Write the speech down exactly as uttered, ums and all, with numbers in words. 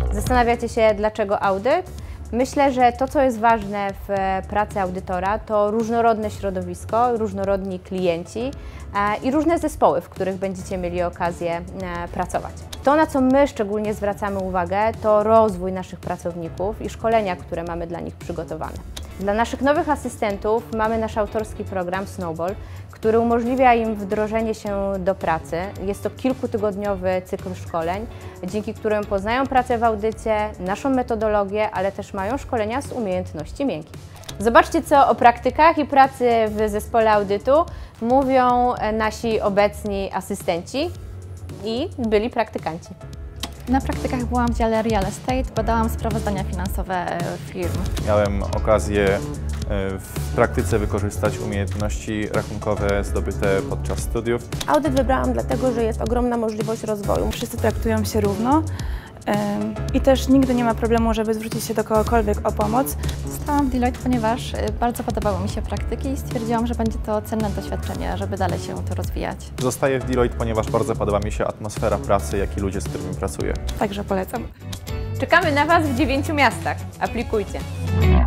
Zastanawiacie się, dlaczego audyt? Myślę, że to, co jest ważne w pracy audytora, to różnorodne środowisko, różnorodni klienci i różne zespoły, w których będziecie mieli okazję pracować. To, na co my szczególnie zwracamy uwagę, to rozwój naszych pracowników i szkolenia, które mamy dla nich przygotowane. Dla naszych nowych asystentów mamy nasz autorski program Snowball, który umożliwia im wdrożenie się do pracy. Jest to kilkutygodniowy cykl szkoleń, dzięki którym poznają pracę w audycie, naszą metodologię, ale też mają szkolenia z umiejętności miękkich. Zobaczcie, co o praktykach i pracy w zespole audytu mówią nasi obecni asystenci i byli praktykanci. Na praktykach byłam w dziale Real Estate, badałam sprawozdania finansowe firm. Miałem okazję w praktyce wykorzystać umiejętności rachunkowe zdobyte podczas studiów. Audyt wybrałam dlatego, że jest ogromna możliwość rozwoju. Wszyscy traktują się równo i też nigdy nie ma problemu, żeby zwrócić się do kogokolwiek o pomoc. Zostałam w Deloitte, ponieważ bardzo podobały mi się praktyki i stwierdziłam, że będzie to cenne doświadczenie, żeby dalej się tu rozwijać. Zostaję w Deloitte, ponieważ bardzo podoba mi się atmosfera pracy, jak i ludzie, z którymi pracuję. Także polecam. Czekamy na Was w dziewięciu miastach. Aplikujcie!